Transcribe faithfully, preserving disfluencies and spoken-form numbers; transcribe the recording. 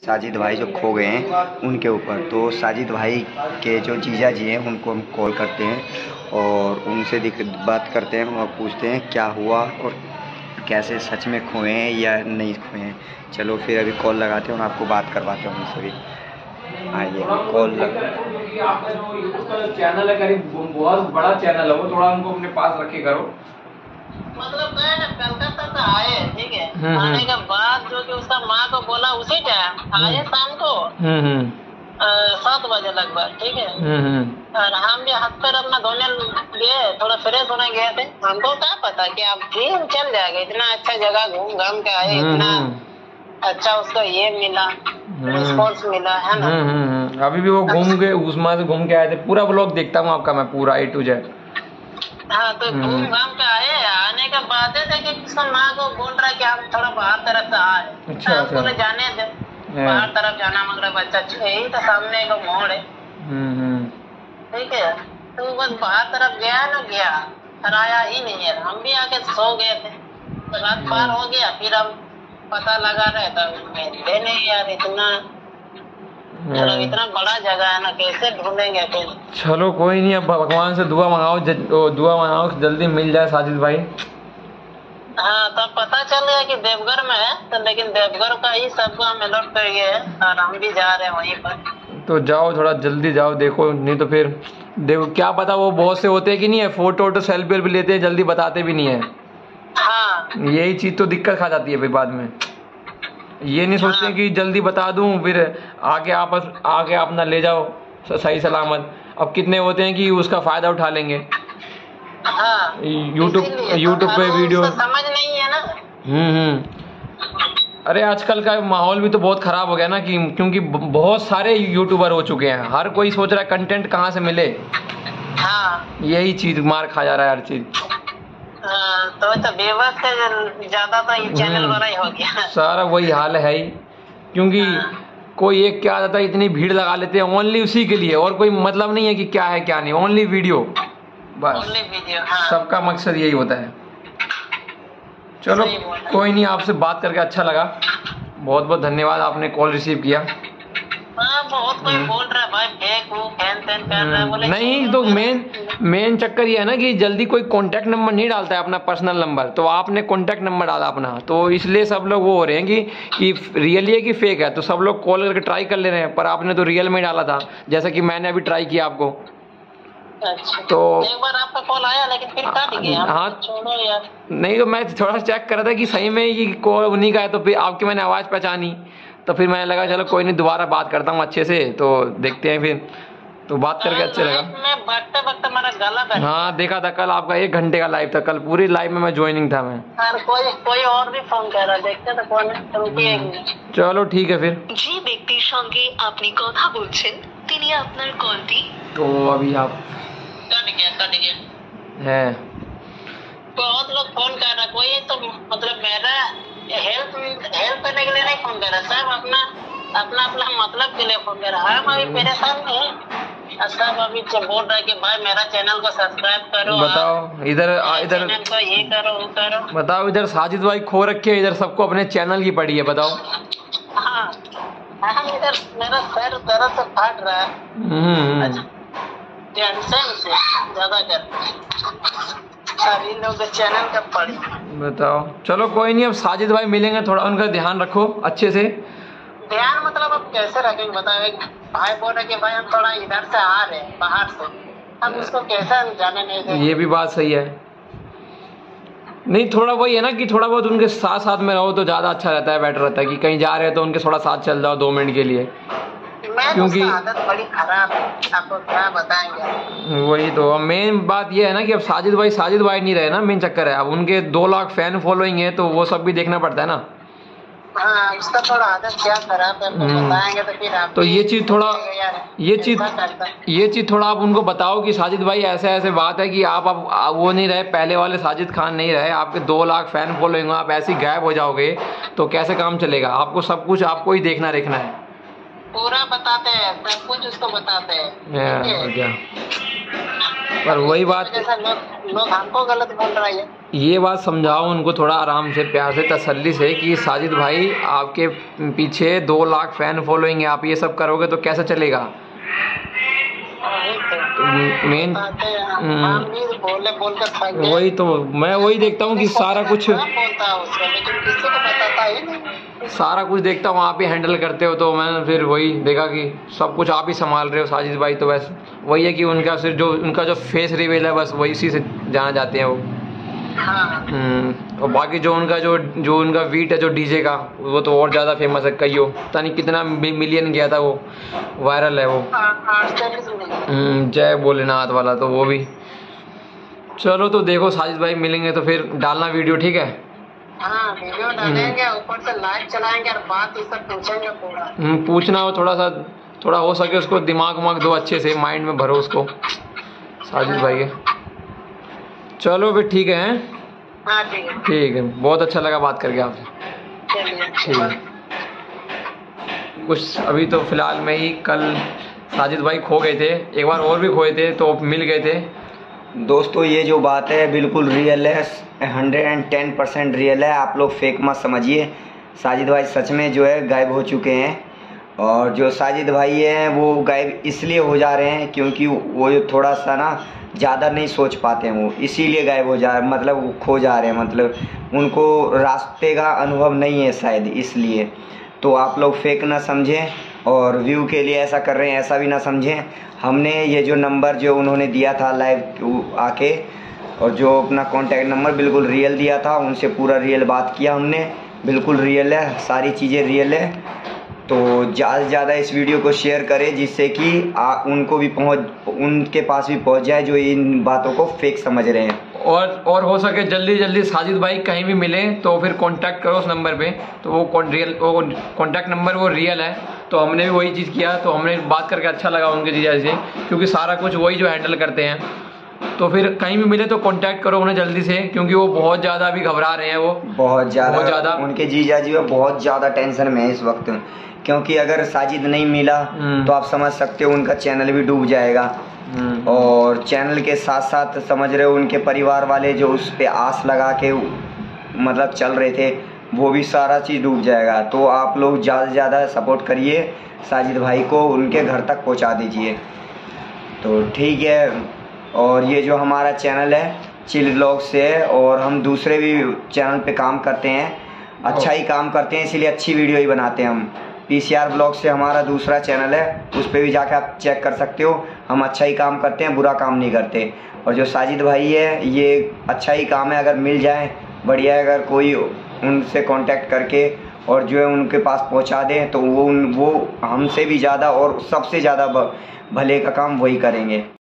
साजिद भाई जो खो गए हैं उनके ऊपर। तो साजिद भाई के जो जीजा जी हैं उनको हम कॉल करते हैं और उनसे बात करते हैं और पूछते हैं क्या हुआ और कैसे सच में खोए हैं या नहीं खोए हैं। चलो फिर अभी कॉल लगाते हैं और आपको बात करवाते हैं उनसे भी। आइए कॉल लग आपका जो उसका चैनल है करीब बहुत बड़ा चैनल है, वो थोड़ा उनको अपने पास रखे करो। मतलब गए ना कलकत्ता से आए, ठीक है। आने के बाद जो कि उसका माँ को बोला उसी टाइम आए शाम को सात बजे लगभग, ठीक है। और हम भी हाथ पैर अपना धोने गए, थोड़ा फ्रेश होने गए थे। हमको क्या पता कि आप फिर चल जाएगा, इतना अच्छा जगह घूम घाम के आए, इतना अच्छा उसको ये मिला, रिस्पॉन्स मिला, है ना। अभी भी वो घूम के उस्मा से घूम के आए थे। पूरा ब्लॉग देखता हूँ आपका मैं, पूरा ए टू जेड। हाँ, तो घूम घाम के आए। आने के बाद थे कि उसका माँ को बोल रहा है कि हम थोड़ा बाहर तरफ से आए। अच्छा, हम बोले जाने दे, बाहर तरफ जाना, मगर बच्चा यही तो सामने एक मोड़ है, ठीक है। तो बस बाहर तरफ गया ना, गया फिर आया ही नहीं है। हम भी आके सो गए थे, तो रात पार हो गया। फिर हम पता लगा रहे तो नहीं यार, इतना मतलब इतना बड़ा जगह है ना, कैसे ढूंढेंगे फिर। चलो कोई नहीं, अब भगवान से दुआ मंगाओ, दुआ मंगाओ जल्दी मिल जाए साजिद भाई। हाँ, तब पता चल गया कि देवघर में है, तो लेकिन देवघर का ही सबको हम अलर्ट कर गए और हम भी जा रहे हैं वहीं पर। तो जाओ, थोड़ा जल्दी जाओ, देखो नहीं तो फिर देखो क्या पता वो बहुत से होते हैं कि नहीं है, फोटो वोटो सेल्फी भी लेते हैं, जल्दी बताते भी नहीं है। हाँ, यही चीज तो दिक्कत खा जाती है फिर बाद में। ये नहीं सोचते कि जल्दी बता दूं, फिर आगे आप आगे अपना ले जाओ सही सलामत। अब कितने होते हैं कि उसका फायदा उठा लेंगे। हाँ, यूट्यूब यूट्यूब पे वीडियो समझ नहीं है ना। हम्म हम्म अरे आजकल का माहौल भी तो बहुत खराब हो गया ना, कि क्योंकि बहुत सारे यूट्यूबर हो चुके हैं, हर कोई सोच रहा है कंटेंट कहाँ से मिले। हाँ, यही चीज मार खा जा रहा है हर चीज। हाँ, तो तो बेवस से ज्यादा तो ये चैनल वाला ही हो गया। सारा वही हाल है ही, क्योंकि कोई एक क्या आता है, इतनी भीड़ लगा लेते हैं ओनली उसी के लिए, और कोई मतलब नहीं है कि क्या है क्या नहीं, ओनली वीडियो बस। ओनली वीडियो, हाँ। सबका मकसद यही होता है। चलो कोई नहीं, आपसे बात करके अच्छा लगा, बहुत बहुत धन्यवाद, आपने कॉल रिसीव किया। हाँ, बहुत कोई बोल रहा है भाई फेक हूँ, फैन फैन कर रहा है, बोले नहीं तो मेन मेन चक्कर ये है ना कि जल्दी कोई कांटेक्ट नंबर नहीं डालता है अपना पर्सनल नंबर, तो आपने कांटेक्ट नंबर डाला अपना, तो इसलिए सब लोग वो हो रहे हैं कि कि रियल है कि फेक है, तो सब लोग कॉल करके ट्राई कर ले रहे हैं, पर आपने तो रियल में डाला था, जैसा कि मैंने अभी ट्राई किया आपको। अच्छा, तो एक बार आपका कॉल आया लेकिन फिर काट गया। हाँ, छोड़ो यार। नहीं तो मैं थोड़ा चेक कर रहा था कि सही में ये कॉल उन्हीं का है, तो फिर आपकी मैंने आवाज़ पहचानी, तो फिर मैंने लगा चलो कोई नहीं, दोबारा बात करता हूँ अच्छे से, तो देखते हैं फिर। तो बात करके अच्छा लगा। मैं बकते बकते मेरा गला बैठ। हाँ, देखा था कल आपका एक घंटे का लाइव था, कल पूरी लाइव में मैं ज्वाइनिंग था मैं। और कोई कोई और भी फोन कर रहा, देखते तो कौन है, रुकिए एक मिनट। चलो ठीक है फिर। जी व्यक्तिर संगे आपनी कथा बोलছেন তিনি আপনার কলটি। तो अभी आप कट गया कट गया है, बहुत लोग फोन कर रहा, कोई तो मतलब मेरा हेल्प हेल्प करने के लिए नहीं फोन कर रहा, सब अपना अपना अपना मतलब के लिए फोन कर रहा है। हम अभी परेशान नहीं, सब अभी बोल रहा है कि भाई मेरा चैनल को सब्सक्राइब करो, बताओ इधर इधर चैनल को ये करो वो करो। बताओ, इधर साजिद भाई खो रखे है, इधर सबको अपने चैनल की पड़ी है, बताओ। हाँ, हाँ, इधर मेरा सर दर्द से फाट रहा है, टेंशन से ज्यादा कर सारी लोग चैनल का पड़ी। बताओ, चलो कोई नहीं, अब साजिद भाई मिलेंगे, थोड़ा उनका ध्यान रखो अच्छे से। ध्यान मतलब अब कैसे रखेंगे बताओ। एक भाई बोल रहे कि भाई हम थोड़ा इधर से आ रहे हैं बाहर से, हम उसको कैसे जाने नहीं देंगे। ये भी बात सही है, नहीं थोड़ा वही है ना कि थोड़ा बहुत उनके साथ साथ में रहो तो ज्यादा अच्छा रहता है, बेटर रहता है कि कहीं जा रहे हो तो उनके थोड़ा साथ चल जाओ दो मिनट के लिए, क्योंकि आदत बड़ी खराब है, आपको क्या बताएंगे। वही तो मेन बात ये है ना कि अब साजिद भाई साजिद भाई नहीं रहे ना, मेन चक्कर है। अब उनके दो लाख फैन फॉलोइंग है, तो वो सब भी देखना पड़ता है ना। हाँ, उसका थोड़ा आदत क्या खराब है, बताएंगे तो फिर आप तो ये चीज थोड़ा ये चीज ये चीज थोड़ा आप उनको बताओ कि साजिद भाई ऐसे ऐसे बात है कि आप अब वो नहीं रहे, पहले वाले साजिद खान नहीं रहे, आपके दो लाख फैन फॉलोइंग, आप ऐसे ही गायब हो जाओगे तो कैसे काम चलेगा। आपको सब कुछ आपको ही देखना रखना है, पूरा बताते हैं, सब कुछ उसको बताते हैं। क्या पर वही बात, लोग लोग हमको गलत बोल रहा है। ये बात समझाओ उनको थोड़ा आराम से, प्यार से, तसल्ली से कि साजिद भाई आपके पीछे दो लाख फैन फॉलोइंग है, आप ये सब करोगे तो कैसे चलेगा। मेन वही तो मैं वही देखता हूँ कि सारा कुछ सारा कुछ देखता हूँ आप ही हैंडल करते हो, तो मैं फिर वही देखा कि सब कुछ आप ही संभाल रहे हो साजिद भाई। तो बस वही है कि उनका सिर्फ जो उनका जो फेस रिवील है बस वही इसी से जाना जाते हैं वो। हम्म और बाकी जो उनका जो जो उनका बीट है जो डीजे का वो तो और ज़्यादा फेमस है। कईयो पता नहीं कितना मिलियन गया था, वो वायरल है वो। हम्म जय भोलेनाथ वाला तो वो भी। चलो तो देखो साजिद भाई मिलेंगे तो फिर डालना वीडियो, ठीक है। हाँ, वीडियो डालेंगे, ऊपर से लाइव चलाएंगे और बात ये सब पूछेंगे पूरा। हम्म पूछना हो थोड़ा सा, थोड़ा हो सके उसको दिमाग उमाग दो अच्छे से, माइंड में भरो उसको साजिद भाई के। चलो फिर ठीक है। हाँ ठीक है। ठीक है, बहुत अच्छा लगा बात करके आपसे। ठीक है। कुछ अभी तो फिलहाल में ही कल साजिद भाई खो गए थे, एक बार और भी खोए थे तो मिल गए थे। दोस्तों ये जो बात है बिल्कुल रियल है, hundred and ten percent real है, आप लोग फेक मत समझिए। साजिद भाई सच में जो है गायब हो चुके हैं, और जो साजिद भाई हैं वो गायब इसलिए हो जा रहे हैं क्योंकि वो थोड़ा सा ना ज़्यादा नहीं सोच पाते हैं, वो इसीलिए गायब हो जा रहे हैं, मतलब वो खो जा रहे हैं, मतलब उनको रास्ते का अनुभव नहीं है शायद इसलिए। तो आप लोग फेक ना समझें और व्यू के लिए ऐसा कर रहे हैं ऐसा भी ना समझें। हमने ये जो नंबर जो उन्होंने दिया था लाइव आके, और जो अपना कॉन्टैक्ट नंबर बिल्कुल रियल दिया था, उनसे पूरा रियल बात किया हमने, बिल्कुल रियल है, सारी चीज़ें रियल है। तो ज़्यादा से ज़्यादा इस वीडियो को शेयर करें जिससे कि आ, उनको भी पहुंच उनके पास भी पहुंच जाए जो इन बातों को फेक समझ रहे हैं। और और हो सके जल्दी जल्दी साजिद भाई कहीं भी मिले तो फिर कांटेक्ट करो उस नंबर पे, तो वो रियल वो कांटेक्ट नंबर वो रियल है। तो हमने भी वही चीज़ किया, तो हमने बात करके अच्छा लगा उनके जीजा से, क्योंकि सारा कुछ वही जो हैंडल करते हैं। तो फिर कहीं भी मिले तो कांटेक्ट करो उन्हें जल्दी से, क्योंकि वो बहुत ज़्यादा अभी घबरा रहे हैं, वो बहुत ज़्यादा बहुत ज़्यादा उनके जीजा जी बहुत ज़्यादा टेंशन में है इस वक्त, क्योंकि अगर साजिद नहीं मिला तो आप समझ सकते हो उनका चैनल भी डूब जाएगा। और चैनल के साथ साथ समझ रहे हो उनके परिवार वाले जो उस पे आस लगा के मतलब चल रहे थे वो भी सारा चीज़ डूब जाएगा। तो आप लोग ज़्यादा से ज़्यादा सपोर्ट करिए साजिद भाई को, उनके घर तक पहुंचा दीजिए। तो ठीक है, और ये जो हमारा चैनल है चिल व्लॉग से है, और हम दूसरे भी चैनल पे काम करते हैं, अच्छा ही काम करते हैं, इसीलिए अच्छी वीडियो ही बनाते हैं हम। पीसीआर ब्लॉग से हमारा दूसरा चैनल है, उस पर भी जाकर आप चेक कर सकते हो, हम अच्छा ही काम करते हैं, बुरा काम नहीं करते। और जो साजिद भाई है ये अच्छा ही काम है, अगर मिल जाए बढ़िया है, अगर कोई उनसे कांटेक्ट करके और जो है उनके पास पहुंचा दें तो वो वो हमसे भी ज़्यादा और सबसे ज़्यादा भले का काम वही करेंगे।